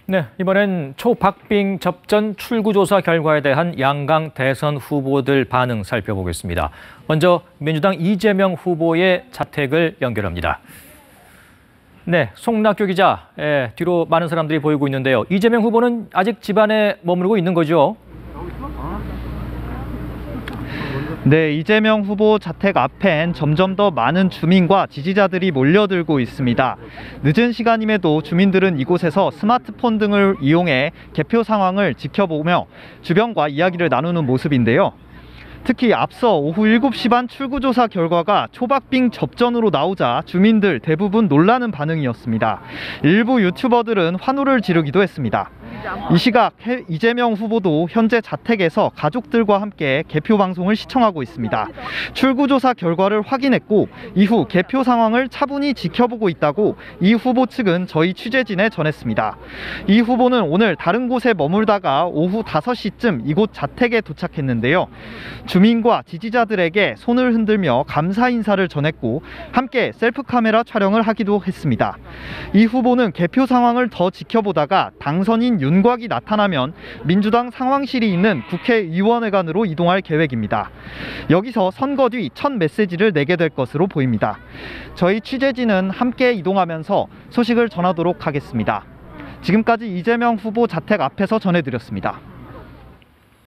네, 이번엔 초박빙 접전 출구조사 결과에 대한 양강 대선 후보들 반응 살펴보겠습니다. 먼저 민주당 이재명 후보의 자택을 연결합니다. 네, 송낙교 기자, 뒤로 많은 사람들이 보이고 있는데요. 이재명 후보는 아직 집안에 머무르고 있는 거죠? 네, 이재명 후보 자택 앞엔 점점 더 많은 주민과 지지자들이 몰려들고 있습니다. 늦은 시간임에도 주민들은 이곳에서 스마트폰 등을 이용해 개표 상황을 지켜보며 주변과 이야기를 나누는 모습인데요. 특히 앞서 오후 7시 반 출구조사 결과가 초박빙 접전으로 나오자 주민들 대부분 놀라는 반응이었습니다. 일부 유튜버들은 환호를 지르기도 했습니다. 이 시각 이재명 후보도 현재 자택에서 가족들과 함께 개표 방송을 시청하고 있습니다. 출구조사 결과를 확인했고 이후 개표 상황을 차분히 지켜보고 있다고 이 후보 측은 저희 취재진에 전했습니다. 이 후보는 오늘 다른 곳에 머물다가 오후 5시쯤 이곳 자택에 도착했는데요. 주민과 지지자들에게 손을 흔들며 감사 인사를 전했고 함께 셀프 카메라 촬영을 하기도 했습니다. 이 후보는 개표 상황을 더 지켜보다가 당선인 윤곽이 나타나면 민주당 상황실이 있는 국회의원회관으로 이동할 계획입니다. 여기서 선거 뒤 첫 메시지를 내게 될 것으로 보입니다. 저희 취재진은 함께 이동하면서 소식을 전하도록 하겠습니다. 지금까지 이재명 후보 자택 앞에서 전해드렸습니다.